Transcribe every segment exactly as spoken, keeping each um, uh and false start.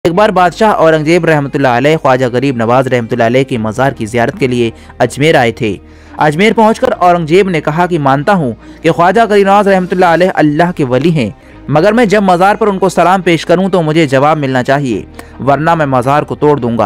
ایک بار بادشاہ اورنگزیب رحمۃ اللہ علیہ خواجہ غریب نواز رحمۃ اللہ علیہ کی مزار کی زیارت کے لیے اجمیر آئے تھے۔ اجمیر پہنچ کر اورنگزیب نے کہا کہ مانتا ہوں کہ خواجہ غریب نواز رحمۃ اللہ علیہ اللہ کے ولی ہیں، مگر میں جب مزار پر ان کو سلام پیش کروں تو مجھے جواب ملنا چاہیے، ورنہ میں مزار کو توڑ دوں گا۔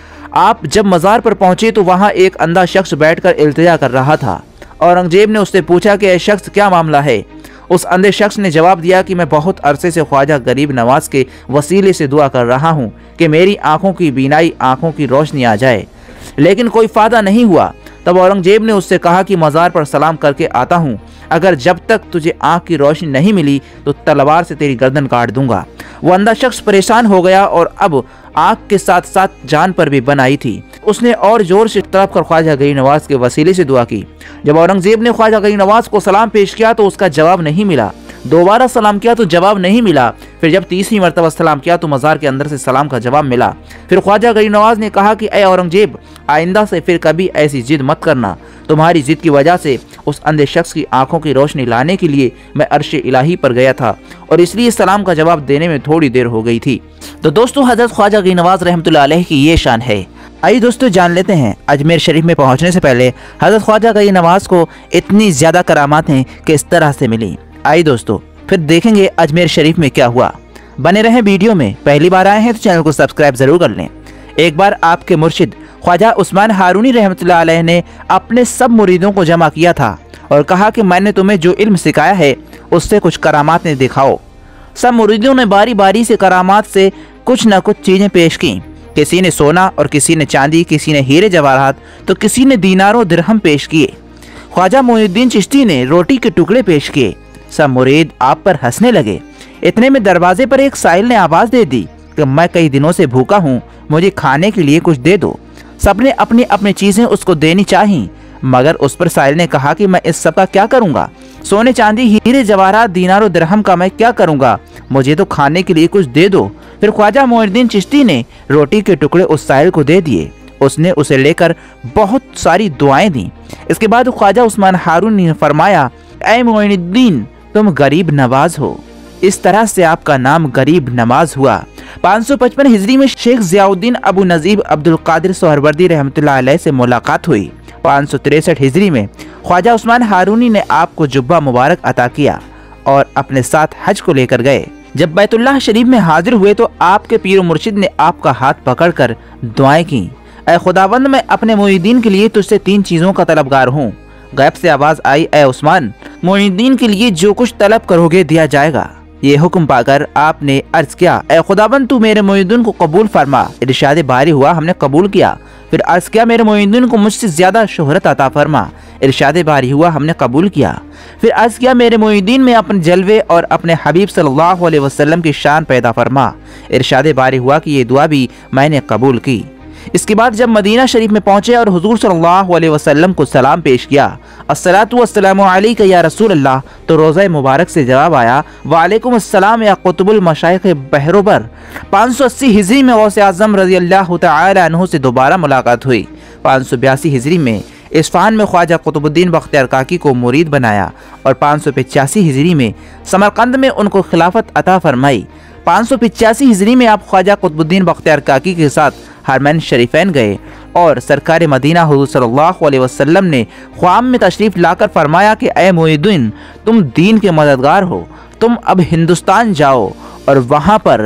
آپ جب مزار پر پہنچے تو وہاں ایک اندھا شخص بیٹھ کر التجا کر رہا تھا۔ اورنگزیب نے اس سے پوچھا کہ اے شخص کیا معاملہ ہے؟ اس اندھے شخص نے جواب دیا کہ میں بہت عرصے سے خواجہ غریب نواز کے وسیلے سے دعا کر رہا ہوں کہ میری آنکھوں کی بینائی، آنکھوں کی روشنی آ جائے، لیکن کوئی فائدہ نہیں ہوا۔ تب اورنگزیب نے اس سے کہا کہ مزار پر سلام کر کے آتا ہوں، اگر جب تک تجھے آنکھ کی روشنی نہیں ملی تو تلوار سے تیری گردن کاٹ دوں گا۔ وہ اندھا شخص پریشان ہو گیا اور اب آنکھ کے ساتھ ساتھ جان پر بھی بن آئی تھی۔ اس نے اور زور سے تڑپ کر خواجہ غریب نواز کے وسیلے سے دعا کی۔ جب اورنگزیب نے خواجہ غریب نواز کو سلام پیش کیا تو اس کا جواب نہیں ملا، دوبارہ سلام کیا تو جواب نہیں ملا، پھر جب تیسری مرتبہ سلام کیا تو مزار کے اندر سے سلام کا جواب ملا۔ پھر خواجہ غریب نواز نے کہا کہ اے اورنگزیب، آئندہ سے پھر کبھی ایسی ضد مت کرنا، تمہاری ضد کی وجہ سے اس اندھے شخص کی آنکھوں کی روشنی لانے کے لیے میں عرش الہی پر گیا تھا اور اس لیے سلام کا جواب دینے میں تھوڑی دیر ہو گئی تھی۔ تو دوستو، حضرت خواجہ غریب نواز رحمۃ اللہ علیہ کی یہ شان ہے۔ آئیے دوستو جان لیتے ہیں اجمیر شریف میں پہنچنے سے پہلے حضرت خواجہ غریب نواز کو اتنی زیادہ کرامات ہیں کہ اس طرح سے ملی۔ آئیے دوستو پھر دیکھیں گے اجمیر شریف میں کیا ہوا۔ بنے رہیں ویڈیو میں، پہلی بار آئے ہیں تو چینل کو سبسکرائب ضرور کر لیں۔ ایک بار آپ کے مرشد خواجہ عثمان ہارونی رحمۃ اللہ علیہ نے اپنے سب مریدوں کو جمع کیا تھا اور کہا کہ میں نے تمہیں جو علم سکھایا ہے اس سے کچھ کرامات نے دکھاؤ۔ سب مریدوں نے باری باری سے کرامات سے کچھ نہ کچھ چیزیں پیش کی، کسی نے سونا اور کسی نے چاندی، کسی نے ہیرے جواہرات تو کسی نے دینار و درہم پیش کیے۔ خواجہ معین الدین چشتی نے روٹی کے ٹکڑے پیش کیے۔ سب مرید آپ پر ہنسنے لگے۔ اتنے میں دروازے پر ایک سائل نے آواز دے دی کہ میں کئی دنوں سے بھوکا ہوں، مجھے کھانے کے لیے کچھ دے دو۔ سب نے اپنی اپنی چیزیں اس کو دینی چاہییں، مگر اس پر سائل نے کہا کہ میں اس سب کا کیا کروں گا؟ سونے چاندی ہیرے جواہرات دینار و درہم کا میں کیا کروں گا؟ مجھے تو کھانے کے لیے کچھ دے دو۔ پھر خواجہ معین الدین چشتی نے روٹی کے ٹکڑے اس سائل کو دے دیے۔ اس نے اسے لے کر بہت ساری دعائیں دیں۔ اس کے بعد خواجہ عثمان ہارونی نے فرمایا، اے معین الدین، تم غریب نواز ہو۔ اس طرح سے آپ کا نام غریب نواز ہوا۔ پانچ سو پچپن ہجری میں شیخ ضیاء الدین ابو نجیب عبد القادر سہروردی رحمۃ اللہ علیہ سے ملاقات ہوئی۔ پانچ سو تریسٹھ ہجری میں خواجہ عثمان ہارونی نے آپ کو جبہ مبارک عطا کیا اور اپنے ساتھ حج کو لے کر گئے۔ جب بیت اللہ شریف میں حاضر ہوئے تو آپ کے پیر و مرشد نے آپ کا ہاتھ پکڑ کر دعائیں کی، اے خداوند، میں اپنے مریدین کے لیے تجھ سے تین چیزوں کا طلبگار ہوں۔ غیب سے آواز آئی، اے عثمان، مریدین کے لیے جو کچھ طلب کرو گے دیا جائے گا۔ یہ حکم پا کر آپ نے عرض کیا، اے خداوند، تو میرے مریدین کو قبول فرما۔ ارشاد باری ہوا، ہم نے قبول کیا۔ پھر عرض کیا، میرے مریدین کو مجھ سے زیادہ شہرت عطا فرما۔ ارشاد باری ہوا، ہم نے قبول کیا۔ پھر عرض کیا، میرے مریدین میں اپنے جلوے اور اپنے حبیب صلی اللہ علیہ وسلم کی شان پیدا فرما۔ ارشاد باری ہوا کہ یہ دعا بھی میں نے قبول کی۔ اس کے بعد جب مدینہ شریف میں پہنچے اور حضور صلی اللہ علیہ وسلم کو سلام پیش کیا، الصلاۃ والسلام علیک یا رسول اللہ، تو روضہ مبارک سے جواب آیا، وعلیکم السلام یا قطب المشائخ بحروبر۔ پانچ سو اسی ہجری میں غوث اعظم رضی اللہ تعالی عنہ سے دوبارہ ملاقات ہوئی۔ پانچ سو بیاسی ہجری میں اصفہان میں خواجہ قطب الدین بختیار کاکی کو مرید بنایا اور پانچ سو پچاسی ہجری میں سمرقند میں ان کو خلافت عطا فرمائی۔ پانچ سو پچاسی ہجری میں آپ خواجہ قطب الدین بختیار کاکی کے ساتھ حرمین شریفین گئے اور سرکار مدینہ حضور صلی اللہ علیہ وسلم نے خواب میں تشریف لا کر فرمایا کہ اے معین، تم دین کے مددگار ہو، تم اب ہندوستان جاؤ اور وہاں پر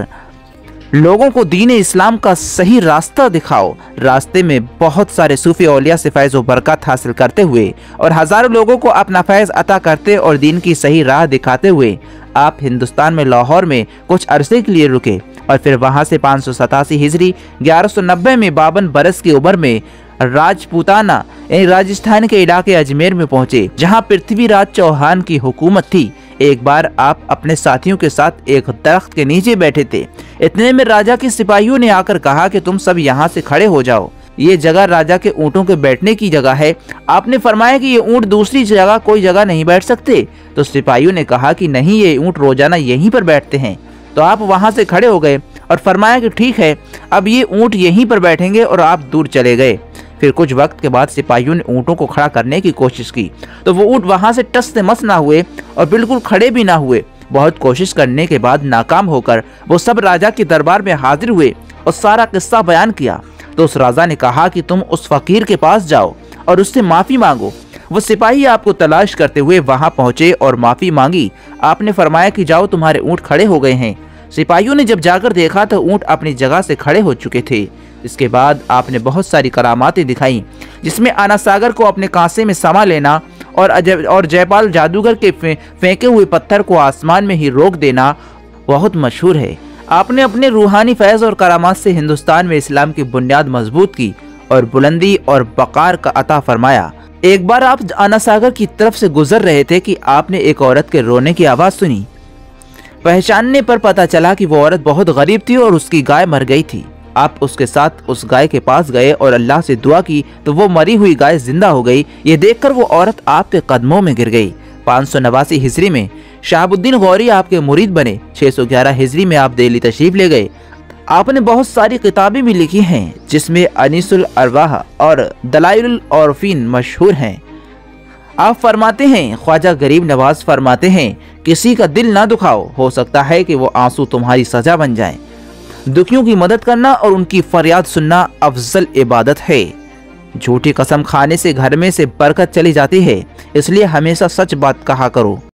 لوگوں کو دین اسلام کا صحیح راستہ دکھاؤ۔ راستے میں بہت سارے صوفی اولیاء سے فیض و برکات حاصل کرتے ہوئے اور ہزاروں لوگوں کو اپنا فیض عطا کرتے اور دین کی صحیح راہ دکھاتے ہوئے آپ ہندوستان میں لاہور میں کچھ عرصے کے لیے رکے اور پھر وہاں سے پانچ سو ستاسی ہجری گیارہ سو نبے میں باون برس کی عمر میں راجپوتانہ یعنی راجستھان کے علاقے اجمیر میں پہنچے، جہاں پرتھوی راج چوہان کی حکومت تھی۔ ایک بار آپ اپنے ساتھیوں کے ساتھ ایک درخت کے نیچے بیٹھے تھے، اتنے میں راجا کے سپاہیوں نے آ کر کہا کہ تم سب یہاں سے کھڑے ہو جاؤ، یہ جگہ راجا کے اونٹوں کے بیٹھنے کی جگہ ہے۔ آپ نے فرمایا کہ یہ اونٹ دوسری جگہ کوئی جگہ نہیں بیٹھ سکتے، تو سپاہیوں نے کہا کہ نہیں، یہ اونٹ روزانہ یہیں پر بیٹھتے ہیں۔ تو آپ وہاں سے کھڑے ہو گئے اور فرمایا کہ ٹھیک ہے، اب یہ اونٹ یہیں پر بیٹھیں گے، اور آپ دور چلے گئے۔ پھر کچھ وقت کے بعد سپاہیوں نے اونٹوں کو کھڑا کرنے کی کوشش کی تو وہ اونٹ وہاں سے ٹس سے مس نہ ہوئے اور بالکل کھڑے بھی نہ ہوئے۔ بہت کوشش کرنے کے بعد ناکام ہو کر وہ سب راجہ کے دربار میں حاضر ہوئے اور سارا قصہ بیان کیا تو اس راجہ نے کہا کہ تم اس فقیر کے پاس جاؤ اور اس سے معافی مانگو۔ وہ سپاہی آپ کو تلاش کرتے ہوئے وہاں پہنچے اور معافی مانگی۔ آپ نے فرمایا کہ جاؤ، تمہارے اونٹ کھڑے ہو گئے ہیں۔ سپاہیوں نے جب جا کر دیکھا تو اونٹ اپنی جگہ سے کھڑے ہو چکے تھے۔ اس کے بعد آپ نے بہت ساری کراماتیں دکھائیں، جس میں آنا ساگر کو اپنے کانسے میں سما لینا اور اور جے پال جادوگر کے پھینکے ہوئے پتھر کو آسمان میں ہی روک دینا بہت مشہور ہے۔ آپ نے اپنے روحانی فیض اور کرامات سے ہندوستان میں اسلام کی بنیاد مضبوط کی اور بلندی اور وقار کا عطا فرمایا۔ ایک بار آپ آنا ساگر کی طرف سے گزر رہے تھے کہ آپ نے ایک عورت کے رونے کی آواز سنی۔ پہچاننے پر پتا چلا کہ وہ عورت بہت غریب تھی اور اس کی گائے مر گئی تھی۔ آپ اس کے ساتھ اس گائے کے پاس گئے اور اللہ سے دعا کی تو وہ مری ہوئی گائے زندہ ہو گئی۔ یہ دیکھ کر وہ عورت آپ کے قدموں میں گر گئی۔ پانچ سو نواسی ہجری میں شہاب الدین غوری آپ کے مرید بنے۔ چھ سو گیارہ ہجری میں آپ دہلی تشریف لے گئے۔ آپ نے بہت ساری کتابیں بھی لکھی ہیں، جس میں انیس الارواح اور دلائل العارفین مشہور ہیں۔ آپ فرماتے ہیں، خواجہ غریب نواز فرماتے ہیں، کسی کا دل نہ دکھاؤ، ہو سکتا ہے کہ وہ آنسو تمہاری سزا بن جائیں۔ دکھیوں کی مدد کرنا اور ان کی فریاد سننا افضل عبادت ہے۔ جھوٹی قسم کھانے سے گھر میں سے برکت چلی جاتی ہے، اس لیے ہمیشہ سچ بات کہا کرو۔